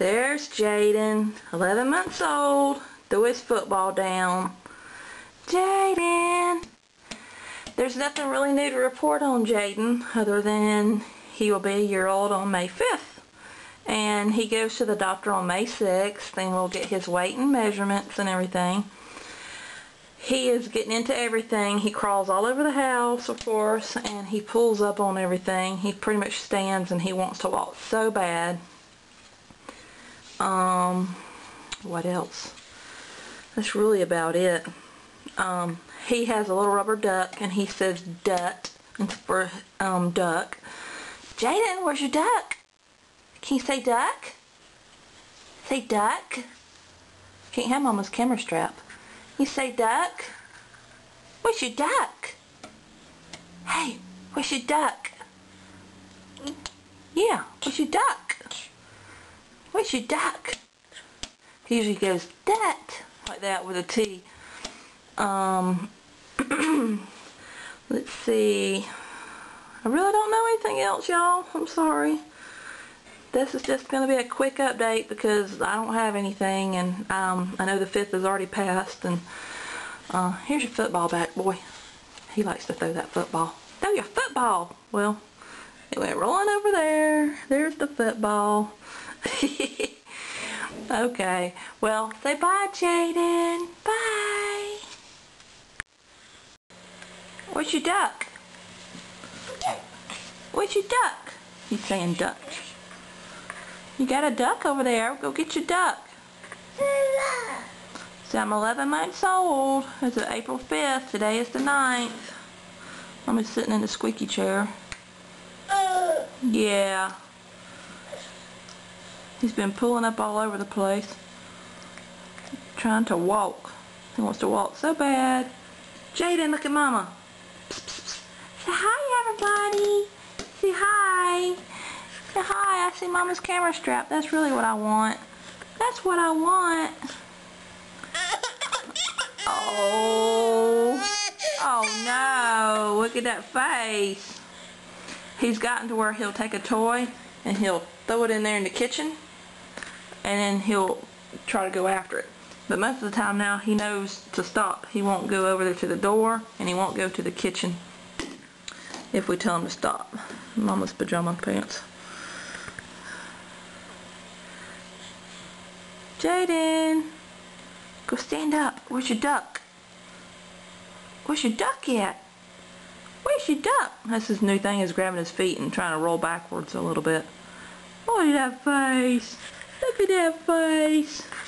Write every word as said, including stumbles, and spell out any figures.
There's Jaden, eleven months old, threw his football down. Jaden! There's nothing really new to report on Jaden other than he will be a year old on May fifth. And he goes to the doctor on May sixth, and we'll get his weight and measurements and everything. He is getting into everything. He crawls all over the house, of course, and he pulls up on everything. He pretty much stands and he wants to walk so bad. Um, what else? That's really about it. Um, he has a little rubber duck and he says "dut" for um, duck. Jaden, where's your duck? Can you say duck? Say duck. Can't have Mama's camera strap. You say duck? Where's your duck? Hey, where's your duck? Yeah, where's your duck? Where's your duck? He usually goes "dat" like that with a T. Um, let's see. I really don't know anything else, y'all. I'm sorry. This is just going to be a quick update because I don't have anything, and um, I know the fifth has already passed. And uh, here's your football back, boy. He likes to throw that football. Throw your football! Well, it went rolling over there. There's the football. Okay, well, say bye, Jaden. Bye. Where's your duck? Where's your duck? He's saying duck. You got a duck over there. Go get your duck. So I'm eleven months old. It's April fifth. Today is the ninth. I'm just sitting in the squeaky chair. Yeah. He's been pulling up all over the place. Trying to walk. He wants to walk so bad. Jaden, look at Mama. Psst, psst, psst. Say hi, everybody. Say hi. Say hi. I see Mama's camera strap. That's really what I want. That's what I want. Oh. Oh no. Look at that face. He's gotten to where he'll take a toy and he'll throw it in there in the kitchen, and then he'll try to go after it. But most of the time now he knows to stop. He won't go over there to the door, and he won't go to the kitchen if we tell him to stop. Mama's pajama pants. Jaden, go stand up. Where's your duck? Where's your duck at? Where's your duck? That's his new thing, is grabbing his feet and trying to roll backwards a little bit. Look at that face. Look at that face.